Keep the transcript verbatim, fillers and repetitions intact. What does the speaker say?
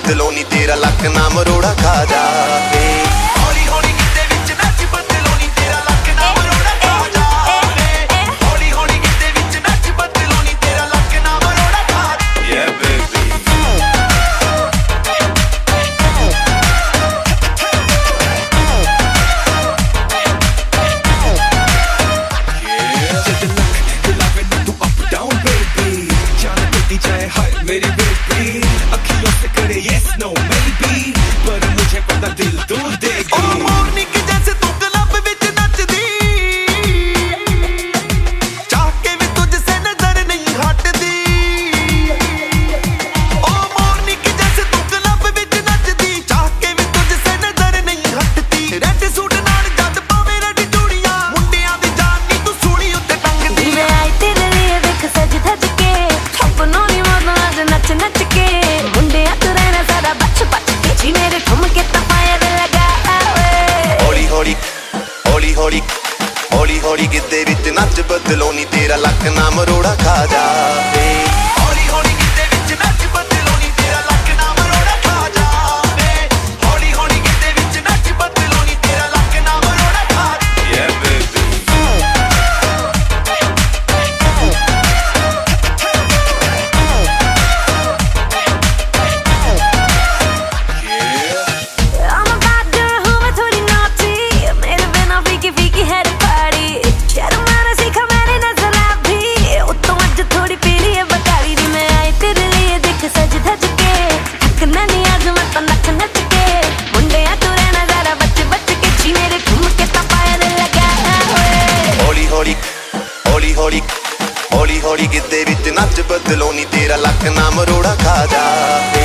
बदलो नी तेरा लक ना मरोड़ा खा जावे। हौली हौली गिद्दे विच नच बदलो नी तेरा लक ना मरोड़ा खा जावे। हौली हौली गिद्दे विच नच बदलो नी तेरा लक ना मरोड़ा खा जावे। Yeah baby मेरी बेटी अखियों से करे yes no maybe पर मुझे पता दिल दूर देगी। ओ मोरनी की जैसे तू क्लब विच नचदी चाह के भी तुझसे नजर नहीं हटदी। ओ मोरनी की जैसे तू क्लब विच नचदी चाह के भी तुझसे नजर नहीं हटदी। रेड सूट नाल जद पावे रेड चूड़ियां मुंडियां दी जान नी तू सूली उत्ते टंगदी। मैं आई तेरे लिए देख सज धज के अपनों नी नच नच के मुंडे तू रहना सारा बच बच के जी मेरे ठुमके तफायर लगा। हौली हौली हौली हौली हौली हौली गिद्दे विच नच बदलो नी तेरा लक ना मरोड़ा खा जावे। हौली हौली गिद्दे विच नच बदलो नी तेरा लक ना मरोड़ा खा जावे। हौली हौली गिद्दे विच नच बदलो नी तेरा लक ना मरोड़ा खा जावे। Yeah baby हौली हौली हौली हौली गिद्दे विच नच बदलो नी तेरा लक ना मरोड़ा खा जावे।